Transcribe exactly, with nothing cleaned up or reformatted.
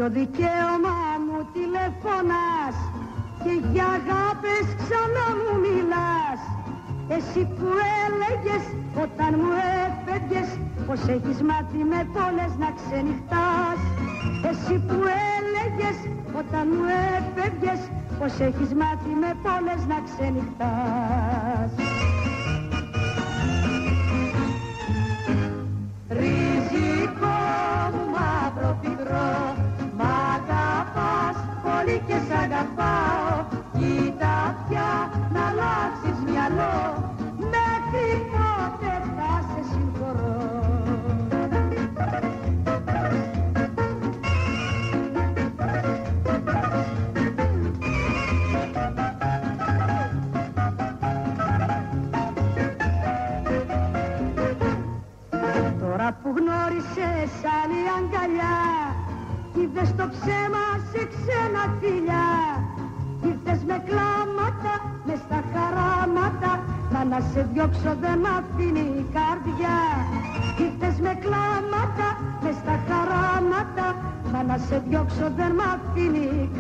ποιο δικαίωμα μου τηλεφωνάς και για αγάπες ξανά μου μιλάς? Εσύ που έλεγες όταν μου έφευγες πως έχεις μάθει με πολλές να ξενυχτάς. Εσύ που έλεγες όταν μου έφευγες πως έχεις μάθει με πολλές να ξενυχτάς. Ριζικό μου μαύρο πικρό, μ' αγαπάς πολύ και σ' αγαπάω. Κοίτα πια να αλλάξεις μυαλό, μέχρι πότε θα σε συγχωρώ. Τώρα που γνώρισες άλλη αγκαλιά, είδες το ψέμα σε ξένα φιλιά. Ήρθες με κλάματα, μες στα χαράματα, μα να σε διώξω δεν μ' αφήνει η καρδιά. Ήρθες με κλάματα, μες στα χαράματα, μα να σε διώξω δεν μ' αφήνει η